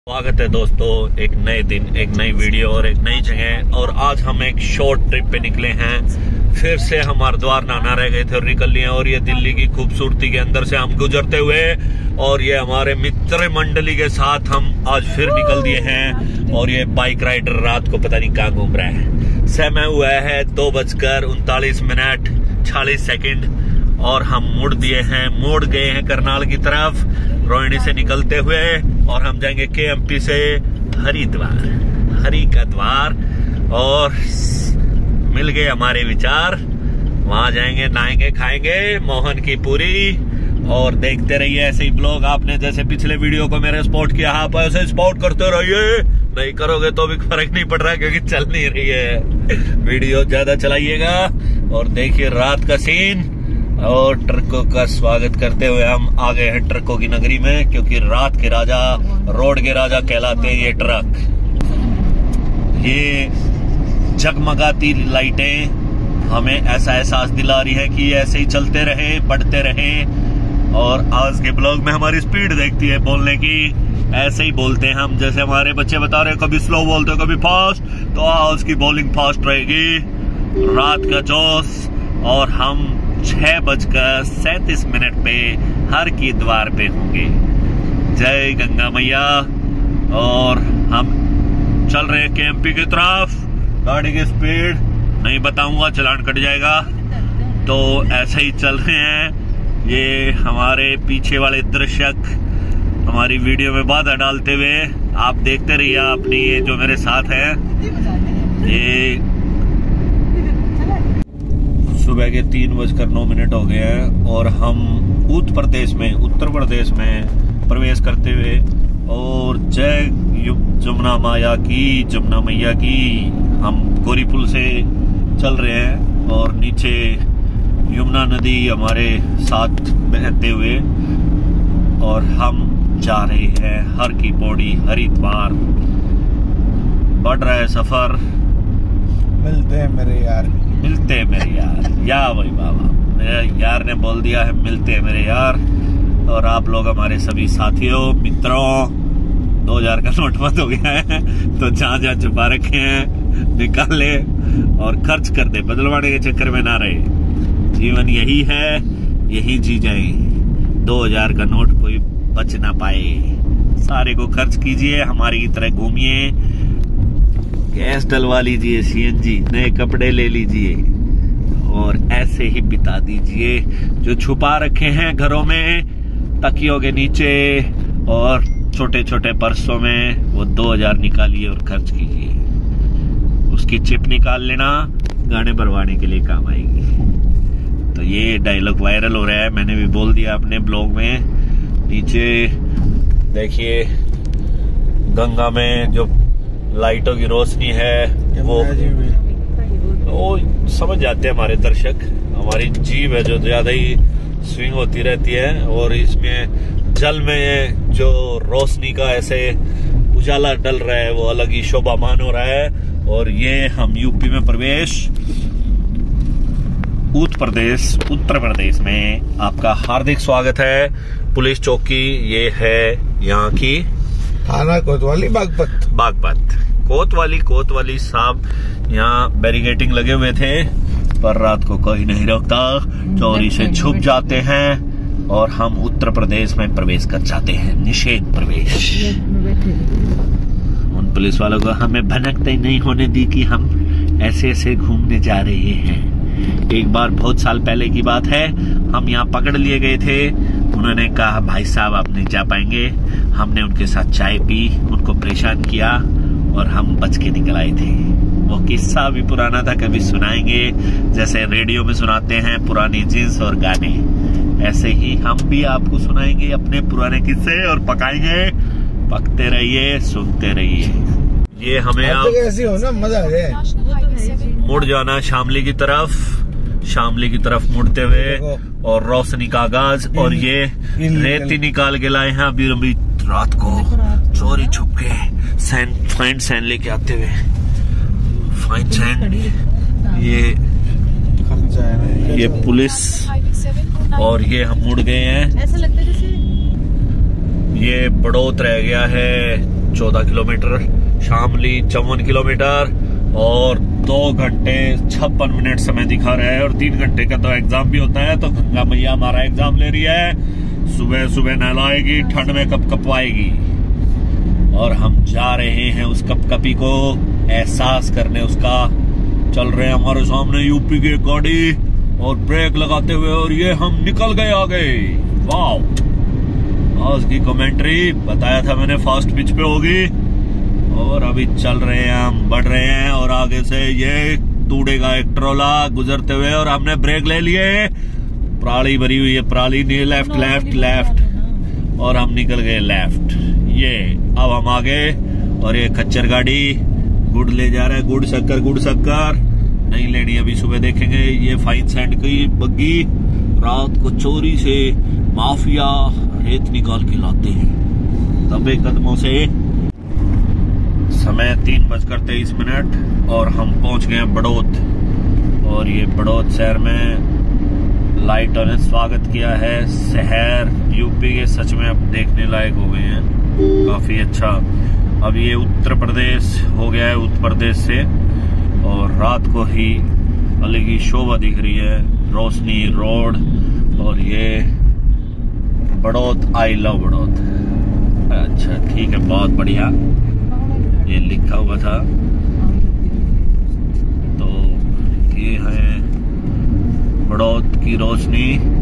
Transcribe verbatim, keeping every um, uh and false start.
स्वागत है दोस्तों, एक नए दिन, एक नई वीडियो और एक नई जगह। और आज हम एक शॉर्ट ट्रिप पे निकले हैं। फिर से हम हरिद्वार नाना रह गए थे और निकल लिए। और ये दिल्ली की खूबसूरती के अंदर से हम गुजरते हुए और ये हमारे मित्र मंडली के साथ हम आज फिर निकल दिए हैं। और ये बाइक राइडर रात को पता नहीं कहाँ घूम रहा है। समय हुआ है दो बजकर उनतालीस मिनट छियालीस सेकेंड और हम मुड़ दिए हैं, मुड़ गए हैं करनाल की तरफ रोहिणी से निकलते हुए। और हम जाएंगे केएमपी से हरिद्वार, हरि का द्वार। और मिल गए हमारे विचार, वहां जाएंगे, नहाएंगे, खाएंगे मोहन की पूरी। और देखते रहिए ऐसे ही ब्लॉग। आपने जैसे पिछले वीडियो को मेरे सपोर्ट किया, आप ऐसे सपोर्ट करते रहिए। नहीं करोगे तो भी फर्क नहीं पड़ रहा क्योंकि चल नहीं रही है वीडियो। ज्यादा चलाइएगा और देखिए रात का सीन। और ट्रकों का स्वागत करते हुए हम आ गए हैं ट्रकों की नगरी में, क्योंकि रात के राजा, रोड के राजा कहलाते हैं ये ट्रक। ये जगमगाती लाइटें हमें ऐसा एहसास दिला रही है कि ऐसे ही चलते रहे, बढ़ते रहे। और आज के ब्लॉग में हमारी स्पीड देखती है बोलने की। ऐसे ही बोलते हैं हम, जैसे हमारे बच्चे बता रहे हैं, कभी स्लो बोलते कभी फास्ट। तो आज की बॉलिंग फास्ट रहेगी। रात का जोश। और हम छह बजकर सैतीस मिनट पे हर की द्वार पे होंगे। जय गंगा मैया। और हम चल रहे हैं केएमपी की तरफ। गाड़ी की स्पीड नहीं बताऊंगा, चलान कट जाएगा। तो ऐसे ही चल रहे हैं। ये हमारे पीछे वाले दर्शक हमारी वीडियो में बाधा डालते हुए आप देखते रहिए। अपनी ये जो मेरे साथ है, ये सुबह के तीन बजकर नौ मिनट हो गए हैं और हम उत्तर प्रदेश में उत्तर प्रदेश में प्रवेश करते हुए। और जय जमुना मैया की, जमुना मैया की। हम गोरी पुल से चल रहे हैं और नीचे यमुना नदी हमारे साथ बहते हुए। और हम जा रहे हैं हर की पौड़ी, हरिद्वार। बढ़ रहा है सफर। मिलते हैं मेरे यार, मिलते हैं मेरे यार। या भाई बाबा, मेरे यार ने बोल दिया है मिलते हैं मेरे यार। और आप लोग हमारे सभी साथियों, मित्रों, दो हजार का नोट बंद हो गया है तो जहाँ जहाँ छुपा रखे हैं निकाल ले और खर्च कर दे। बदलवाने के चक्कर में ना रहे। जीवन यही है, यही जी जाए। दो हजार का नोट कोई बच ना पाए। सारे को खर्च कीजिए, हमारी की तरह घूमिए, गैस डलवा लीजिए, सीएनजी, नए कपड़े ले लीजिए और ऐसे ही बिता दीजिए। जो छुपा रखे हैं घरों में, तकियों के नीचे और छोटे छोटे पर्सों में, वो दो हजार निकालिए और खर्च कीजिए। उसकी चिप निकाल लेना, गाने भरवाने के लिए काम आएगी। तो ये डायलॉग वायरल हो रहा है, मैंने भी बोल दिया अपने ब्लॉग में। नीचे देखिए गंगा में जो लाइटों की रोशनी है, वो वो समझ जाते हैं हमारे दर्शक। हमारी जीभ है जो ज्यादा ही स्विंग होती रहती है। और इसमें जल में जो रोशनी का ऐसे उजाला डल रहा है, वो अलग ही शोभामान हो रहा है। और ये हम यूपी में प्रवेश, उत्तर प्रदेश उत्तर प्रदेश में आपका हार्दिक स्वागत है। पुलिस चौकी ये है यहाँ की, थाना कोतवाली, बागपत बागपत कोतवाली कोतवाली साहब। यहाँ बैरिकेडिंग लगे हुए थे पर रात को कोई नहीं रोकता, चोरी से छुप जाते हैं। और हम उत्तर प्रदेश में प्रवेश कर जाते हैं, निषेध प्रवेश। उन पुलिस वालों को हमें भनकते नहीं होने दी कि हम ऐसे ऐसे घूमने जा रहे हैं। एक बार बहुत साल पहले की बात है, हम यहाँ पकड़ लिए गए थे। उन्होंने कहा भाई साहब आप नहीं जा पाएंगे। हमने उनके साथ चाय पी, उनको परेशान किया और हम बच के निकल आए थे। वो किस्सा भी पुराना था, कभी सुनाएंगे। जैसे रेडियो में सुनाते हैं पुरानी जींस और गाने, ऐसे ही हम भी आपको सुनाएंगे अपने पुराने किस्से और पकाएंगे। पकते रहिए, सुनते रहिए। ये हमें आप ऐसी हो ना, मजा आ जाए। मुड़ जाना शामली की तरफ, शामली की तरफ मुड़ते हुए और रोशनी का आगाज। और ये रेती निकाल के लाए हैं अभी अभी रात को, चोरी छुप के सैंड फाइन सैंड लेके आते हुए। फाइन सैंड ये ये पुलिस। और ये हम मुड़ गए हैं। ऐसा लगता है जैसे ये बड़ौत रह गया है, चौदह किलोमीटर, शामली चौवन किलोमीटर और दो घंटे छप्पन मिनट समय दिखा रहा है। और तीन घंटे का तो एग्जाम भी होता है। तो गंगा मैया हमारा एग्जाम ले रही है। सुबह सुबह नहलाएगी, ठंड में कप कपवाएगी और हम जा रहे हैं उस कपकपी को एहसास करने उसका। चल रहे हैं हमारे सामने यूपी की गाड़ी और ब्रेक लगाते हुए और ये हम निकल गए आगे। वाह, आज की कमेंट्री बताया था मैंने फास्ट पिच पे होगी। और अभी चल रहे हैं हम, बढ़ रहे हैं और आगे से ये तूड़े का एक ट्रोला गुजरते हुए और हमने ब्रेक ले लिए। पराली भरी हुई है, पराली नहीं, लेफ्ट लेफ्ट लेफ्ट और हम निकल गए लेफ्ट। ये अब हम आगे और ये खच्चर गाड़ी गुड़ ले जा रहा है, गुड़ शक्कर गुड़ शक्कर नहीं लेनी अभी, सुबह देखेंगे। ये फाइन सैंड की बग्गी रात को चोरी से माफिया रेत निकाल के लाते हैं दबे कदमों से। समय तीन बजकर तेईस मिनट और हम पहुंच गए हैं बड़ौद। और ये बड़ौद शहर में लाइटों ने स्वागत किया है। शहर यूपी के सच में अब देखने लायक हो गए हैं, काफी अच्छा। अब ये उत्तर प्रदेश हो गया है उत्तर प्रदेश से और रात को ही अलग ही शोभा दिख रही है, रोशनी रोड। और ये बड़ौद, आई लव बड़ौद। अच्छा ठीक है, बहुत बढ़िया, ये लिखा हुआ था। तो ये है बड़ौद की रोशनी।